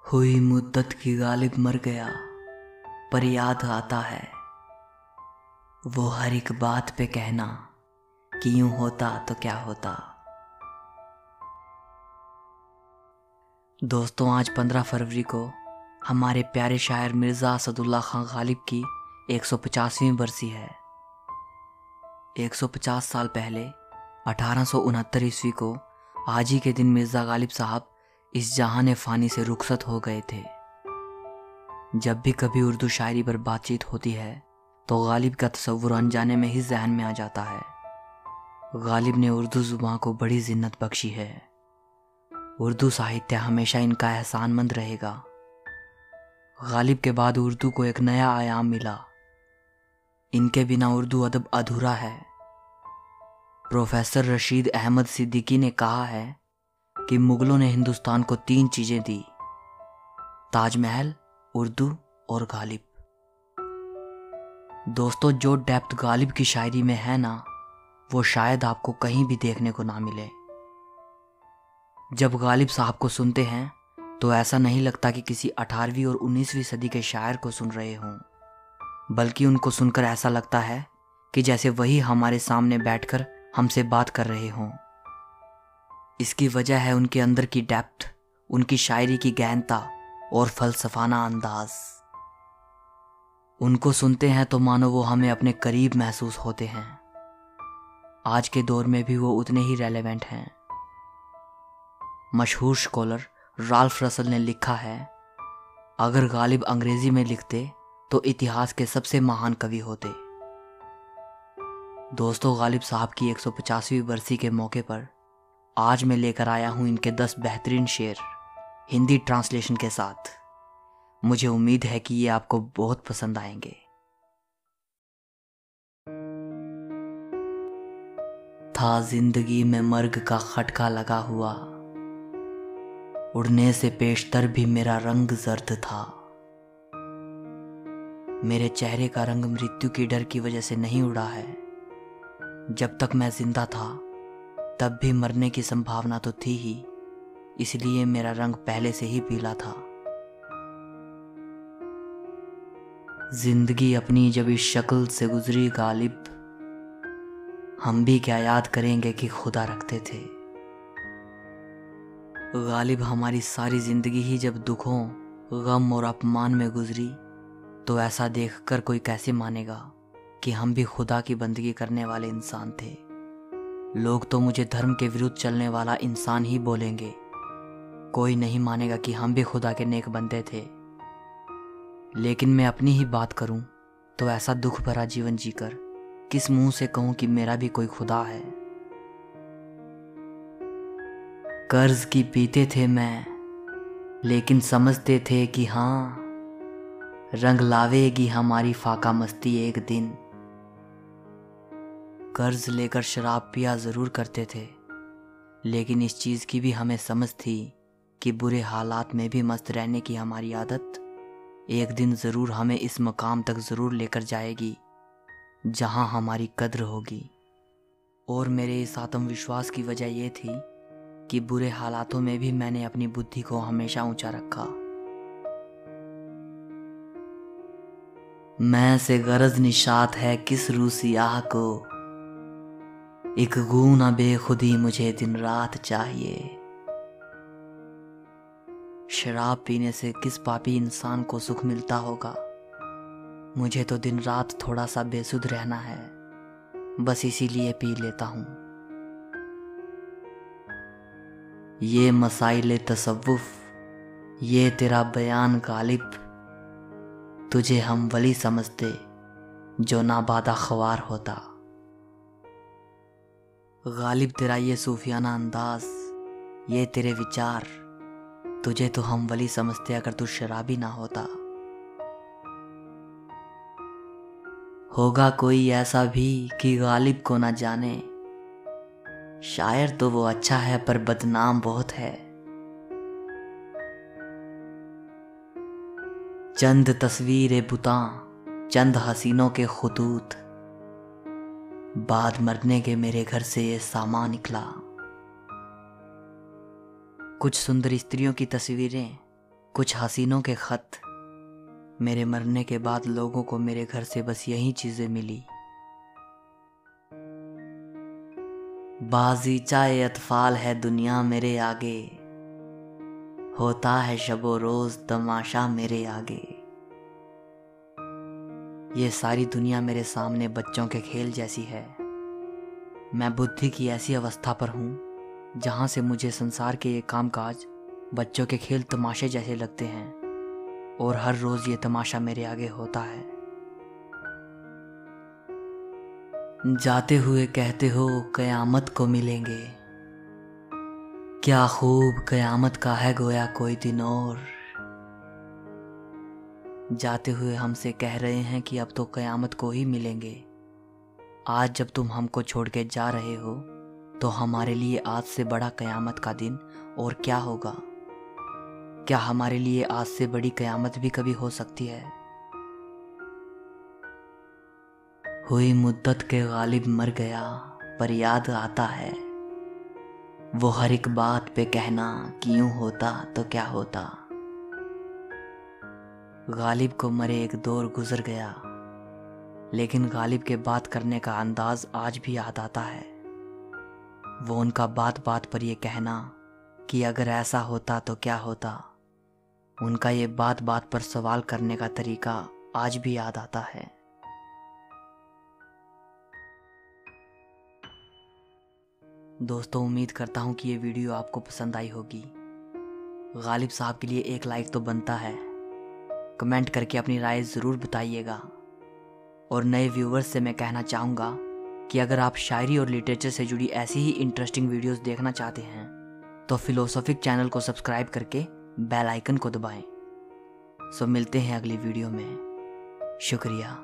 हुई मुद्दत की गालिब मर गया, पर याद आता है वो हर एक बात पे कहना कि यूं होता तो क्या होता। दोस्तों, आज 15 फरवरी को हमारे प्यारे शायर मिर्ज़ा असदुल्ला खां गालिब की 150वीं बरसी है। 150 साल पहले 1869 ईस्वी को आज ही के दिन मिर्ज़ा गालिब साहब इस जहान फ़ानी से रुखसत हो गए थे। जब भी कभी उर्दू शायरी पर बातचीत होती है तो गालिब का तस्वुर अनजाने में ही जहन में आ जाता है। गालिब ने उर्दू ज़ुबान को बड़ी जिन्नत बख्शी है। उर्दू साहित्य हमेशा इनका एहसानमंद रहेगा। गालिब के बाद उर्दू को एक नया आयाम मिला। इनके बिना उर्दू अदब अधूरा है। प्रोफेसर रशीद अहमद सिद्दीकी ने कहा है कि मुगलों ने हिंदुस्तान को 3 चीज़ें दी: ताजमहल, उर्दू और गालिब। दोस्तों, जो डेप्थ गालिब की शायरी में है ना, वो शायद आपको कहीं भी देखने को ना मिले। जब गालिब साहब को सुनते हैं तो ऐसा नहीं लगता कि किसी 18वीं और 19वीं सदी के शायर को सुन रहे हों, बल्कि उनको सुनकर ऐसा लगता है कि जैसे वही हमारे सामने बैठकर हमसे बात कर रहे हों। इसकी वजह है उनके अंदर की डेप्थ, उनकी शायरी की गहनता और फलसफाना अंदाज। उनको सुनते हैं तो मानो वो हमें अपने करीब महसूस होते हैं। आज के दौर में भी वो उतने ही रेलेवेंट हैं। मशहूर स्कॉलर राल्फ रसल ने लिखा है, अगर गालिब अंग्रेजी में लिखते तो इतिहास के सबसे महान कवि होते। दोस्तों, गालिब साहब की 150वीं बरसी के मौके पर आज मैं लेकर आया हूं इनके 10 बेहतरीन शेर हिंदी ट्रांसलेशन के साथ। मुझे उम्मीद है कि ये आपको बहुत पसंद आएंगे। था जिंदगी में मर्ग का खटका लगा हुआ, उड़ने से पेशतर भी मेरा रंग जर्द था। मेरे चेहरे का रंग मृत्यु की डर की वजह से नहीं उड़ा है। जब तक मैं जिंदा था तब भी मरने की संभावना तो थी ही, इसलिए मेरा रंग पहले से ही पीला था। जिंदगी अपनी जब इस शक्ल से गुजरी गालिब, हम भी क्या याद करेंगे कि खुदा रखते थे। गालिब हमारी सारी जिंदगी ही जब दुखों, गम और अपमान में गुजरी, तो ऐसा देखकर कोई कैसे मानेगा कि हम भी खुदा की बंदगी करने वाले इंसान थे। लोग तो मुझे धर्म के विरुद्ध चलने वाला इंसान ही बोलेंगे, कोई नहीं मानेगा कि हम भी खुदा के नेक बंदे थे। लेकिन मैं अपनी ही बात करूं तो ऐसा दुख भरा जीवन जीकर किस मुंह से कहूं कि मेरा भी कोई खुदा है। कर्ज की पीते थे मैं, लेकिन समझते थे कि हाँ, रंग लावेगी हमारी फाका मस्ती एक दिन। कर्ज लेकर शराब पिया जरूर करते थे, लेकिन इस चीज़ की भी हमें समझ थी कि बुरे हालात में भी मस्त रहने की हमारी आदत एक दिन ज़रूर हमें इस मकाम तक ज़रूर लेकर जाएगी जहां हमारी कद्र होगी। और मेरे इस आत्मविश्वास की वजह यह थी कि बुरे हालातों में भी मैंने अपनी बुद्धि को हमेशा ऊंचा रखा। मैं से गरज निशात है किस रूसियाह को, एक गूना बेखुदी मुझे दिन रात चाहिए। शराब पीने से किस पापी इंसान को सुख मिलता होगा, मुझे तो दिन रात थोड़ा सा बेसुध रहना है, बस इसीलिए पी लेता हूं। ये मसाइले तसव्वुफ, ये तेरा बयान गालिब, तुझे हम वली समझते जो नाबादा ख्वार होता। गालिब तेरा ये सूफियाना अंदाज, ये तेरे विचार, तुझे तो हम वली समझते अगर तू शराबी ना होता। होगा कोई ऐसा भी कि गालिब को ना जाने, शायर तो वो अच्छा है पर बदनाम बहुत है। चंद तस्वीरें बुता, चंद हसीनों के खुतूत, बाद मरने के मेरे घर से ये सामान निकला। कुछ सुंदर स्त्रियों की तस्वीरें, कुछ हसीनों के खत, मेरे मरने के बाद लोगों को मेरे घर से बस यही चीजें मिली। बाज़ीचाए अतफाल है दुनिया मेरे आगे, होता है शबो रोज तमाशा मेरे आगे। ये सारी दुनिया मेरे सामने बच्चों के खेल जैसी है। मैं बुद्धि की ऐसी अवस्था पर हूँ जहाँ से मुझे संसार के ये कामकाज बच्चों के खेल तमाशे जैसे लगते हैं, और हर रोज ये तमाशा मेरे आगे होता है। जाते हुए कहते हो कयामत को मिलेंगे, क्या खूब कयामत का है गोया कोई दिन और। जाते हुए हमसे कह रहे हैं कि अब तो कयामत को ही मिलेंगे। आज जब तुम हमको छोड़ के जा रहे हो तो हमारे लिए आज से बड़ा कयामत का दिन और क्या होगा। क्या हमारे लिए आज से बड़ी कयामत भी कभी हो सकती है। हुई मुद्दत के गालिब मर गया पर याद आता है, वो हर एक बात पे कहना कि यूं होता तो क्या होता। गालिब को मरे एक दौर गुजर गया, लेकिन गालिब के बात करने का अंदाज आज भी याद आता है। वो उनका बात बात पर ये कहना कि अगर ऐसा होता तो क्या होता, उनका ये बात बात पर सवाल करने का तरीका आज भी याद आता है। दोस्तों, उम्मीद करता हूँ कि ये वीडियो आपको पसंद आई होगी। गालिब साहब के लिए एक लाइक तो बनता है। कमेंट करके अपनी राय ज़रूर बताइएगा। और नए व्यूवर्स से मैं कहना चाहूँगा कि अगर आप शायरी और लिटरेचर से जुड़ी ऐसी ही इंटरेस्टिंग वीडियोस देखना चाहते हैं तो फिलोसॉफिक चैनल को सब्सक्राइब करके बेल आइकन को दबाएं। सो मिलते हैं अगली वीडियो में। शुक्रिया।